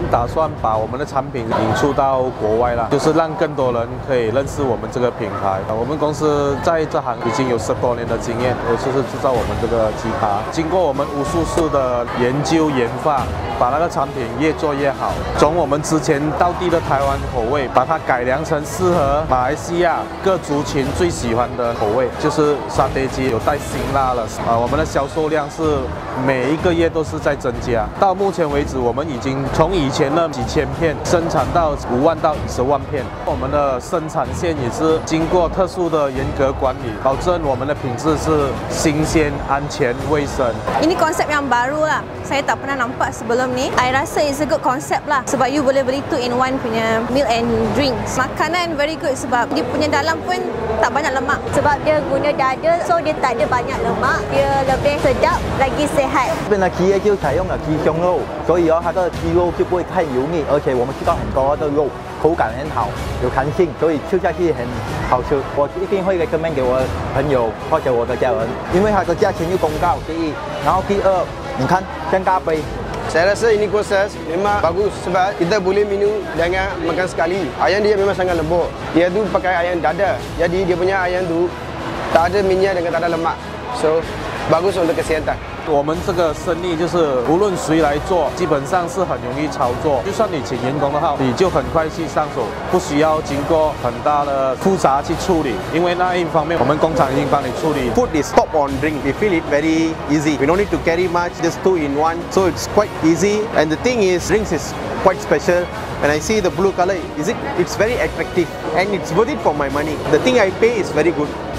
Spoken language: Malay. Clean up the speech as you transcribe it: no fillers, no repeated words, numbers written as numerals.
们打算把我们的产品引出到国外啦，就是让更多人可以认识我们这个品牌。我们公司在这行已经有10多年的经验，尤其是制造我们这个鸡扒。经过我们无数次的研究研发，把那个产品越做越好。从我们之前道地的台湾口味，把它改良成适合马来西亚各族群最喜欢的口味，就是沙爹鸡有带辛辣了。我们的销售量是每一个月都是在增加。到目前为止，我们已经从以前的几千片生产到5万到10万片。我们的生产线也是经过特殊的严格管理，保证我们的品质是新鲜、安全、卫生。 Ini konsep yang baru lah. Saya tak pernah nampak sebelum ni. I rasa it's a good concept lah. Sebab you boleh beli 2-in-1 punya meal and drinks. Makanan very good sebab dia punya dalam pun tak banyak lemak. Sebab dia guna dada, so dia tak ada banyak lemak. Dia lebih sedap, lagi sihat. 这边的鸡就采用了鸡胸肉，所以它的鸡肉就不会太油腻，而且我们吃到很多的肉，口感很好，有弹性，所以吃下去很好吃。我一定会recommend给我的朋友或者我的家人，因为它的价钱又公道，第一，然后第二，你看像咖啡。 Saya rasa ini proses memang bagus sebab kita boleh minum dengan makan sekali. Ayam dia memang sangat lembut. Dia tu pakai ayam dada. Jadi dia punya ayam tu tak ada minyak dengan tak ada lemak. So bagus untuk kesihatan. 我们这个生意就是无论谁来做，基本上是很容易操作。就算你请员工的话，你就很快去上手，不需要经过很大的复杂去处理。因为那一方面，我们工厂已经帮你处理。 Food is top on drink. We feel it very easy. We don't need to carry much. Just 2-in-1. So it's quite easy. And the thing is, drinks is quite special. When I see the blue color, it's very attractive and it's worth it for my money. The thing I pay is very good.